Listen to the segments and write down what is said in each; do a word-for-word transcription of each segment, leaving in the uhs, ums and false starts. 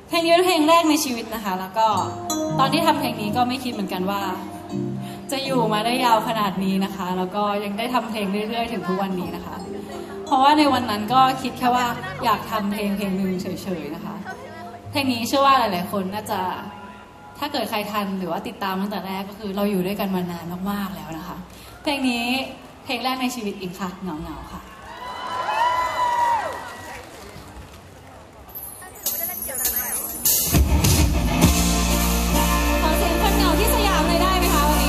เพลงนี้เป็นเพลงแรกในชีวิตนะคะแล้วก็ตอนที่ทำเพลงนี้ก็ไม่คิดเหมือนกันว่าจะอยู่มาได้ยาวขนาดนี้นะคะแล้วก็ยังได้ทำเพลงเรื่อยๆถึงทุกวันนี้นะคะเพราะว่าในวันนั้นก็คิดแค่ว่าอยากทำเพลงเพลงหนึ่งเฉยๆนะคะเพลงนี้เชื่อว่าหลายๆคนน่าจะถ้าเกิดใครทันหรือว่าติดตามตั้งแต่แรกก็คือเราอยู่ด้วยกันมานานมากๆแล้วนะคะเพลงนี้เพลงแรกในชีวิตอิงค่ะเหงาๆค่ะขอเสียงคนเหงาที่สยามเลยได้ไหมคะวันนี้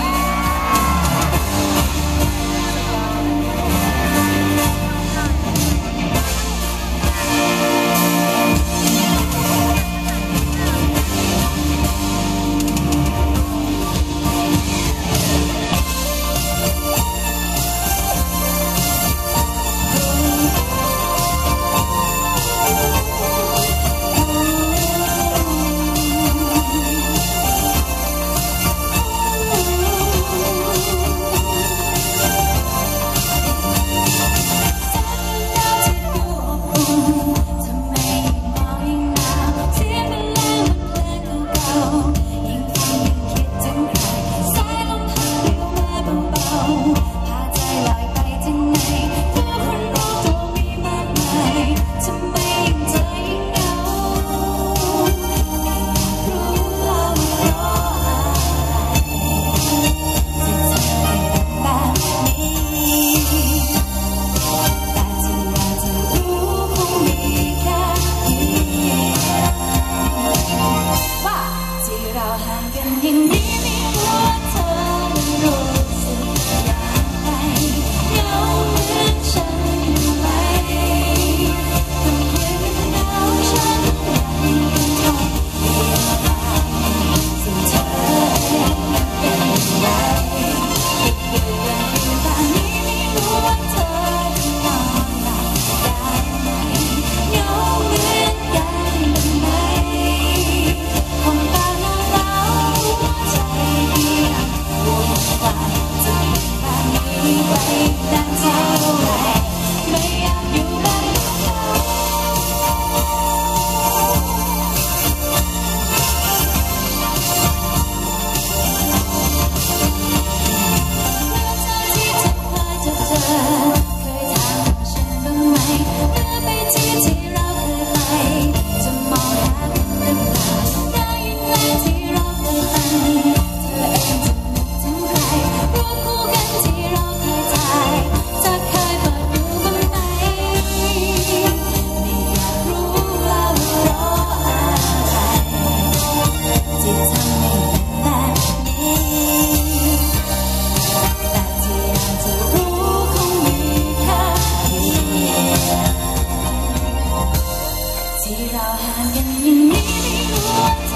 ที่เราห่างกันอย่างนี้ไม่รู้